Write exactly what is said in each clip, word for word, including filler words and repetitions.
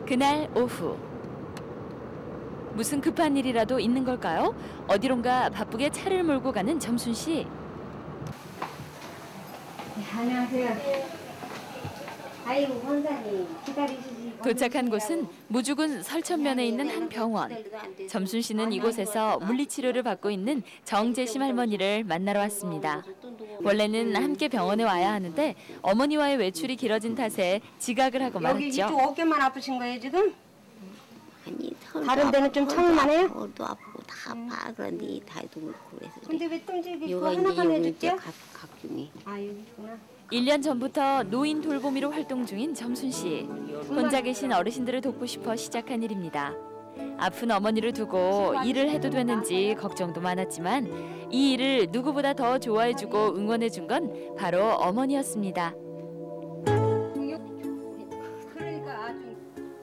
그날 오후. 무슨 급한 일이라도 있는 걸까요? 어디론가 바쁘게 차를 몰고 가는 점순 씨. 네, 안녕하세요. 아이고 원장님 기다리시지. 도착한 곳은 무주군 설천면에 있는 한 병원. 점순 씨는 이곳에서 물리치료를 받고 있는 정재심 할머니를 만나러 왔습니다. 원래는 함께 병원에 와야 하는데 어머니와의 외출이 길어진 탓에 지각을 하고 말았죠. 여기 이쪽 어깨만 아프신 거예요 지금? 아니, 다른 데는 좀 청만해요? 도 아프고 다 아파. 그런데 다리도 그렇고 그래서. 근데 왜 뜸질기 그거 요가 하나만 이제 해줄게요? 각 각중이. 아 여기구나. 일 년 전부터 노인 돌보미로 활동 중인 점순 씨. 혼자 계신 어르신들을 돕고 싶어 시작한 일입니다. 아픈 어머니를 두고 일을 해도 되는지 걱정도 많았지만 이 일을 누구보다 더 좋아해주고 응원해준 건 바로 어머니였습니다. 그러니까 아주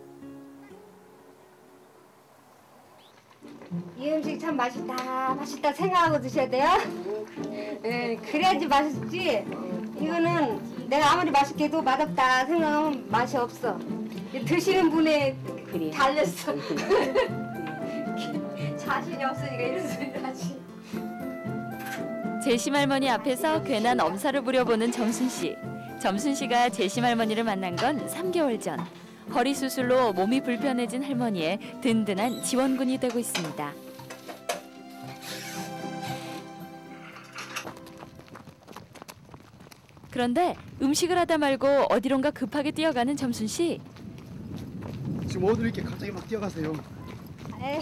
이 음식 참 맛있다 맛있다 생각하고 드셔야 돼요. 네, 그래야지 맛있지. 이거는 내가 아무리 맛있게 해도 맛없다 생각하면 맛이 없어. 드시는 분에 그래. 달렸어. 자신이 없으니까 이런 소리를 하지. 재심 할머니 앞에서 괜한 엄살을 부려보는 점순 씨. 점순 씨가 재심 할머니를 만난 건 삼 개월 전. 허리 수술로 몸이 불편해진 할머니의 든든한 지원군이 되고 있습니다. 그런데 음식을 하다 말고 어디론가 급하게 뛰어가는 점순 씨. 지금 어디 이렇게 갑자기 막 뛰어가세요? 에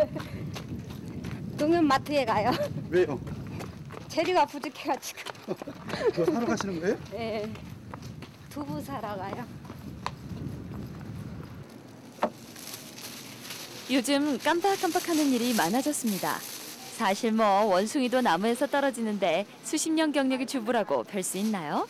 동면 마트에 가요. 왜요? 재료가 부족해가지고. 뭐 사러 가시는 거예요? 네, 두부 사러 가요. 요즘 깜빡깜빡하는 일이 많아졌습니다. 사실 뭐 원숭이도 나무에서 떨어지는데 수십 년 경력의 주부라고 별 수 있나요?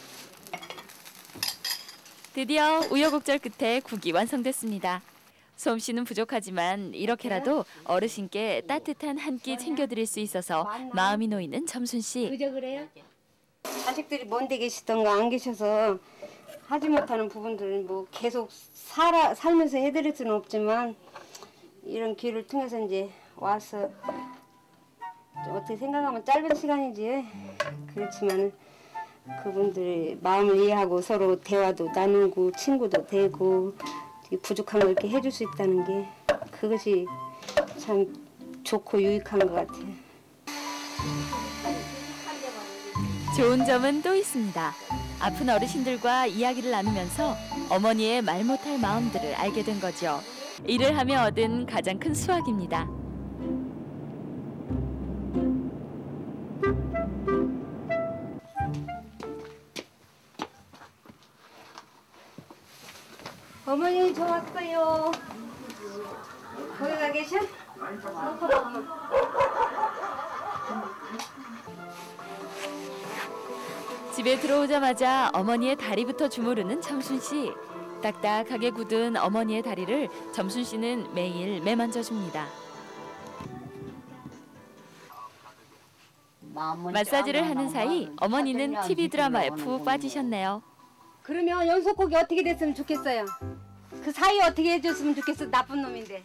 드디어 우여곡절 끝에 국이 완성됐습니다. 솜씨는 부족하지만 이렇게라도 어르신께 따뜻한 한 끼 챙겨드릴 수 있어서 마음이 놓이는 점순 씨. 그저 그래요? 자식들이 먼데 계시던가 안 계셔서 하지 못하는 부분들은 뭐 계속 살아, 살면서 해드릴 수는 없지만 이런 기회를 통해서 이제 와서 어떻게 생각하면 짧은 시간이지. 그렇지만 그분들의 마음을 이해하고 서로 대화도 나누고 친구도 되고 부족한 걸 이렇게 해줄 수 있다는 게 그것이 참 좋고 유익한 것 같아요. 좋은 점은 또 있습니다. 아픈 어르신들과 이야기를 나누면서 어머니의 말 못할 마음들을 알게 된 거죠. 일을 하며 얻은 가장 큰 수확입니다. 어머니 저 왔어요. 거기 가 계셔? 집에 들어오자마자 어머니의 다리부터 주무르는 점순 씨. 딱딱하게 굳은 어머니의 다리를 점순 씨는 매일 매만져줍니다. 마사지를 하는 사이 어머니는 티비 드라마에 푹 빠지셨네요. 그러면 연속곡이 어떻게 됐으면 좋겠어요? 그 사이 어떻게 해줬으면 좋겠어? 나쁜 놈인데.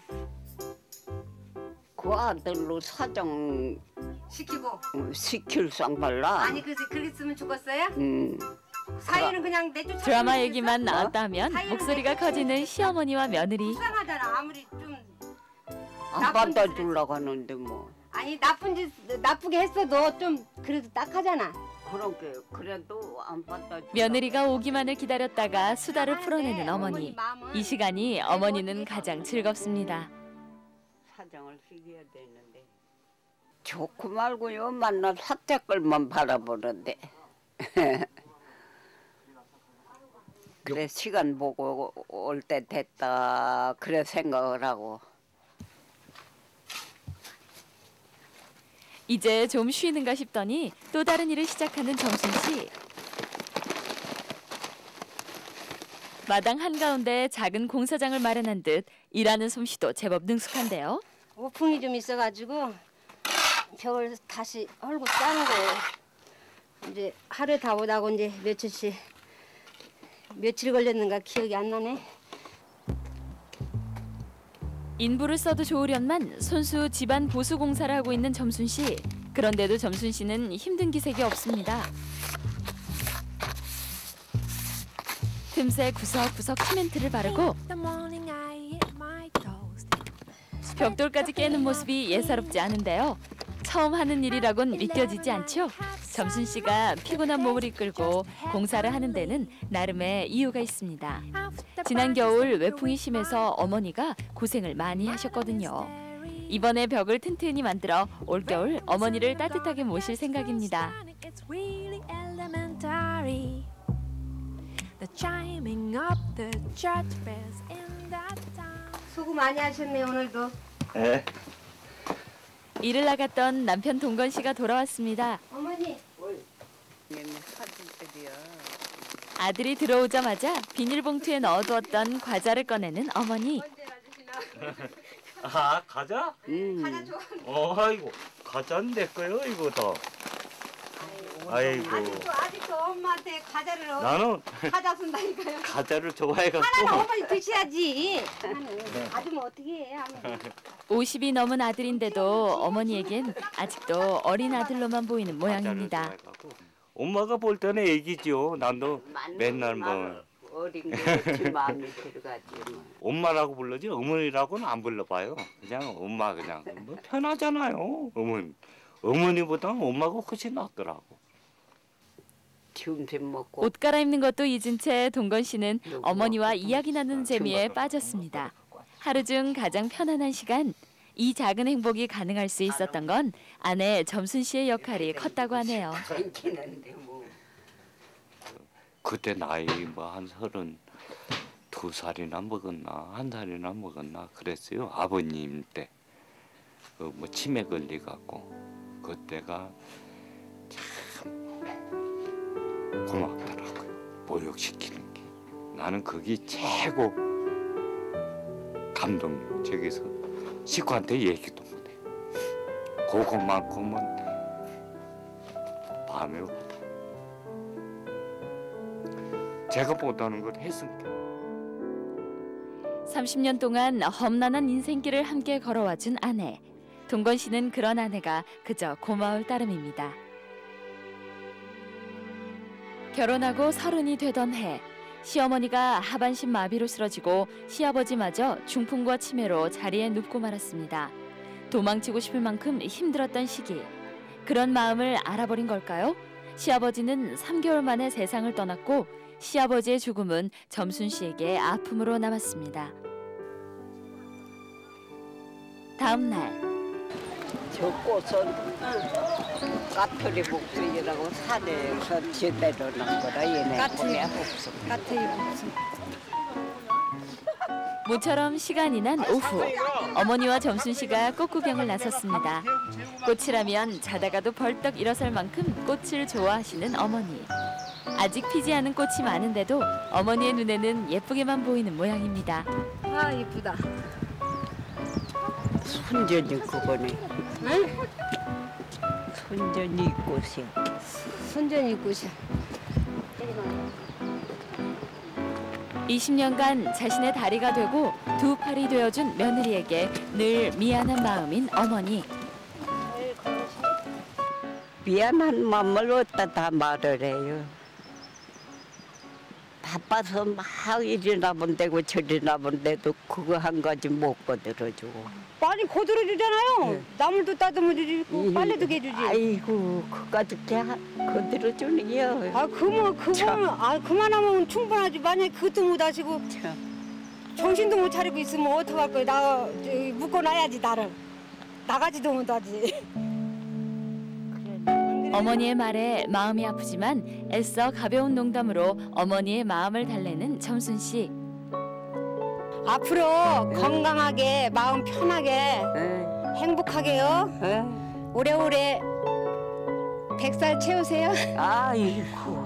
그 아들로 사정 시키고. 시킬 상발라. 아니 그래서 그랬으면 좋겠어요? 음. 사이는 그냥 내쫓아. 드라마 얘기만 나왔다면 목소리가 커지는 시어머니와 며느리. 속상하잖아. 아무리 좀 안 받아주려고 하는데 뭐. 아니 나쁜 짓 나쁘게 했어도 좀 그래도 딱하잖아. 그렇게 그래도 안 받아주. 며느리가 오기만을 기다렸다가 수다를 풀어내는 어머니. 이 시간이 어머니는 가장 즐겁습니다. 사정을 시켜야 되는데. 좋고 말고요. 만나 사태걸만 바라보는데. 그래 시간 보고 올 때 됐다. 그래 생각을 하고. 이제 좀 쉬는가 싶더니 또 다른 일을 시작하는 점순 씨. 마당 한가운데 작은 공사장을 마련한 듯 일하는 솜씨도 제법 능숙한데요. 오풍이 좀 있어가지고 벽을 다시 헐고 싸는 거예요. 이제 하루 다 오다고 이제 며칠씩 며칠 걸렸는가 기억이 안 나네. 인부를 써도 좋으련만 손수 집안 보수 공사를 하고 있는 점순 씨. 그런데도 점순 씨는 힘든 기색이 없습니다. 틈새 구석구석 시멘트를 바르고 벽돌까지 깨는 모습이 예사롭지 않은데요. 처음 하는 일이라곤 믿겨지지 않죠? 점순 씨가 피곤한 몸을 이끌고 공사를 하는 데는 나름의 이유가 있습니다. 지난 겨울 외풍이 심해서 어머니가 고생을 많이 하셨거든요. 이번에 벽을 튼튼히 만들어 올겨울 어머니를 따뜻하게 모실 생각입니다. 수고 많이 하셨네 오늘도. 네. 일을 나갔던 남편 동건 씨가 돌아왔습니다. 어머니. 아들이 들어오자마자 비닐봉투에 넣어두었던 과자를 꺼내는 어머니. 아, 과자? 음. 과자 좋아. 어, 아이고, 과자는 내 거요, 이거 다. 아이고, 아직도 아직도 엄마한테 과자를 어- 나는 과자 준다니까요. 과자를 좋아해갖고. 하나는 어머니 드셔야지. 하나는 아주면 어떻게 해? 하면. 오십이 넘은 아들인데도 어머니에겐 아직도 어린 아들로만 보이는 모양입니다. 과자를 좋아해갖고. 엄마가 볼 때는 애기죠. 난도 맨날 뭐 어린 게 마음이 들어가지 뭐. 엄마라고 불러지 어머니라고는 안 불러봐요. 그냥 엄마 그냥 뭐 편하잖아요. 어머니 어머니보다 엄마가 훨씬 낫더라고. 점심 먹고 옷 갈아입는 것도 잊은 채 동건 씨는 어머니와 이야기 나누는 재미에 빠졌습니다. 하루 중 가장 편안한 시간. 이 작은 행복이 가능할 수 있었던 건 아내 점순 씨의 역할이 컸다고 하네요. 괜찮은데 뭐. 그때 나이 뭐 한 서른 두 살이나 먹었나 한 살이나 먹었나 그랬어요. 아버님 때 그 뭐 치매 걸리 갖고 그때가 참 고맙더라고요. 모욕시키는 게 나는 그게 최고 감동. 저기서 식구한테 얘기도 못해. 그것만큼은 밤에 제가 못하는 걸 했으니까. 삼십 년 동안 험난한 인생길을 함께 걸어와준 아내. 동건 씨는 그런 아내가 그저 고마울 따름입니다. 결혼하고 서른이 되던 해, 시어머니가 하반신 마비로 쓰러지고 시아버지마저 중풍과 치매로 자리에 눕고 말았습니다. 도망치고 싶을 만큼 힘들었던 시기. 그런 마음을 알아버린 걸까요? 시아버지는 삼 개월 만에 세상을 떠났고 시아버지의 죽음은 점순 씨에게 아픔으로 남았습니다. 다음 날 저 꽃은 까투리 복숭이라고 산에서 제대로 난 거라 얘네 까투리 복숭. 까투리 복숭. 모처럼 시간이 난 오후, 어머니와 점순 씨가 꽃 구경을 나섰습니다. 꽃이라면 자다가도 벌떡 일어설 만큼 꽃을 좋아하시는 어머니. 아직 피지 않은 꽃이 많은데도 어머니의 눈에는 예쁘게만 보이는 모양입니다. 아 이쁘다. 순전히 그거네. 응? 순전히 꽃이야. 순전히 꽃이야. 이십 년간 자신의 다리가 되고 두 팔이 되어준 며느리에게 늘 미안한 마음인 어머니. 미안한 마음을 어디다 다 말을 해요. 바빠서 막 이리나 본데고 저리나 본데도 그거 한 가지 못 거들어주고. 많이 거들어주잖아요. 나물도 따듬어주고 빨래도 해주지. 아이고 그까짓 게 거들어주는 게요. 아 그만 그만 아 그만하면 충분하지. 만약에 그것도 못 하시고 정신도 못 차리고 있으면 어떡할 거야. 나 저기 묶어놔야지 나를. 나가지도 못하지. 어머니의 말에 마음이 아프지만 애써 가벼운 농담으로 어머니의 마음을 달래는 점순 씨. 앞으로 건강하게 마음 편하게 에, 행복하게요. 에. 오래오래 백 살 채우세요. 아이고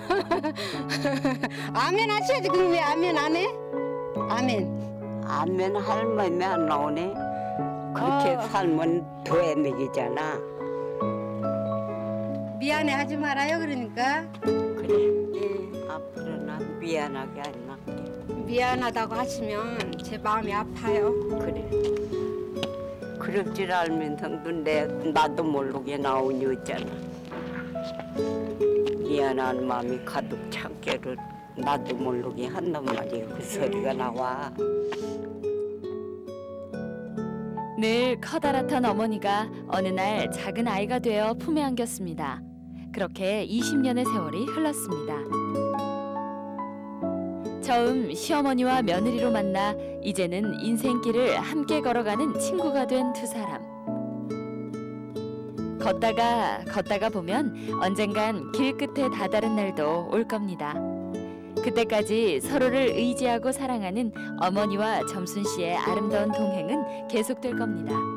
아멘 하셔야지. 그럼 왜 아멘 안 해? 아멘. 안면 할머니 안 나오네. 그렇게 어. 살면 더 애매기잖아. 미안해 하지 말아요. 그러니까. 그래. 앞으로 난 미안하게 안 할게. 미안하다고 하시면 제 마음이 아파요. 그래. 그럴 줄 알면서 내 나도 모르게 나오니 있잖아. 미안한 마음이 가득 참게를 나도 모르게 한단 말이야. 그 소리가 나와. 늘 커다랗던 어머니가 어느 날 작은 아이가 되어 품에 안겼습니다. 그렇게 이십 년의 세월이 흘렀습니다. 처음 시어머니와 며느리로 만나 이제는 인생길을 함께 걸어가는 친구가 된 두 사람. 걷다가 걷다가 보면 언젠간 길 끝에 다다른 날도 올 겁니다. 그때까지 서로를 의지하고 사랑하는 어머니와 점순 씨의 아름다운 동행은 계속될 겁니다.